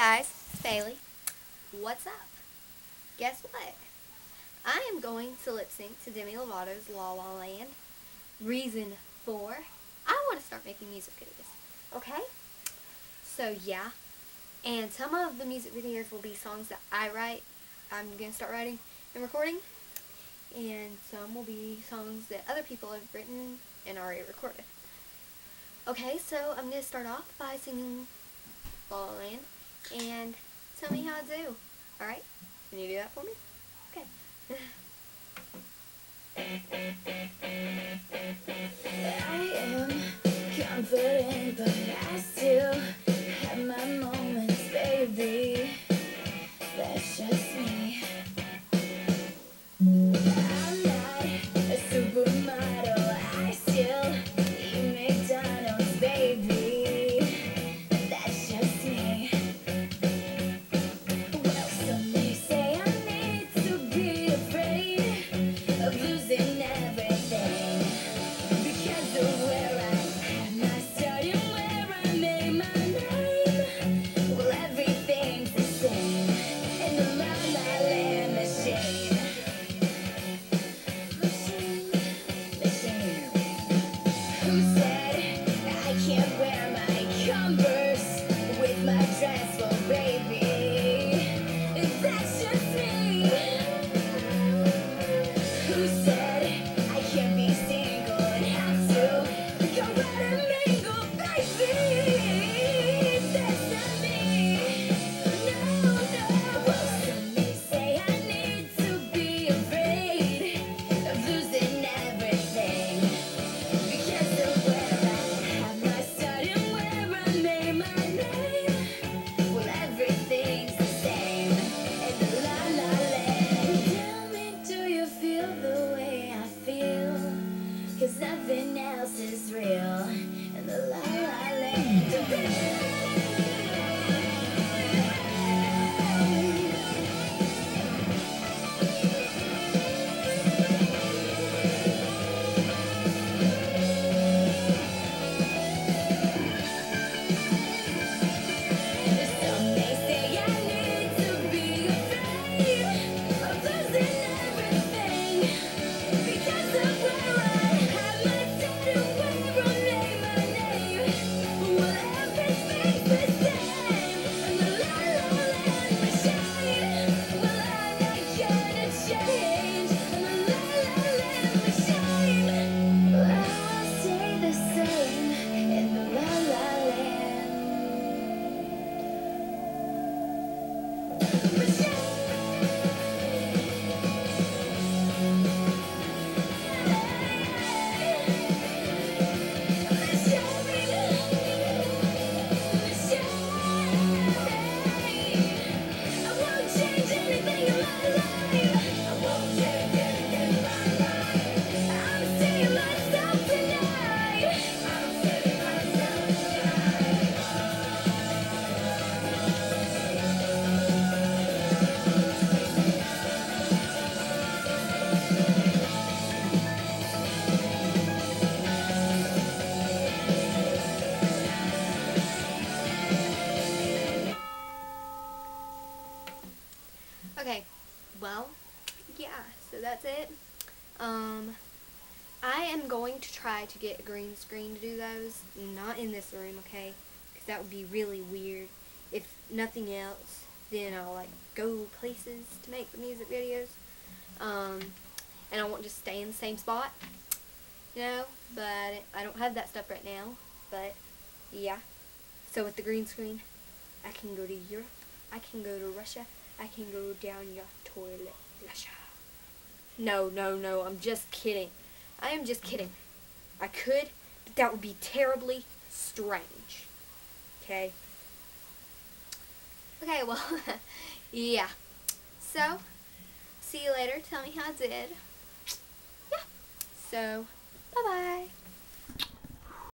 guys, it's Bailey. What's up? Guess what? I am going to lip sync to Demi Lovato's La La Land. Reason 4, I want to start making music videos. Okay? So yeah, and some of the music videos will be songs that I write. I'm going to start writing and recording. And some will be songs that other people have written and already recorded. Okay, so I'm going to start off by singing La La Land, and tell me how I do. Alright? Can you do that for me? Okay. I am confident, but I still have my moments, baby. That's just me. I'm not a supermodel. I still eat McDonald's, baby. That's just me. Well, some may say I need to be afraid of losing everything because of where I had my start and where I made my name. Well, everything's the same in the La La Land machine. Machine. Who said I can't wear my Converse with my dress? Well, baby, that's just me. Who said I can't be single and have to go out and mingle, baby? That's not me. No, no. Well, some may say I need to be afraid of losing everything because of where I had my start and where I made my name. Well, everything's the same in the La La Land. Tell me, do you feel the way I feel? 'Cause nothing else is real in the La La Land. Some may say I need to be afraid of losing everything because of where I had my start and where I made my name. Well, everything's the same in the La La Land machine. Well, I'm not gonna change in the La La Land machine. Well, I will stay the same in the La La Land. Okay, well, yeah, so that's it. I am going to try to get a green screen to do those, not in this room, okay, because that would be really weird. If nothing else, then I'll, like, go places to make the music videos, and I won't just stay in the same spot, you know, but I don't have that stuff right now, but, yeah. So with the green screen, I can go to Europe, I can go to Russia, I can go down your toilet flusher. No, I'm just kidding. I am just kidding. I could, but that would be terribly strange. Okay? Okay, well, yeah. So, see you later. Tell me how I did. Yeah. So, bye-bye.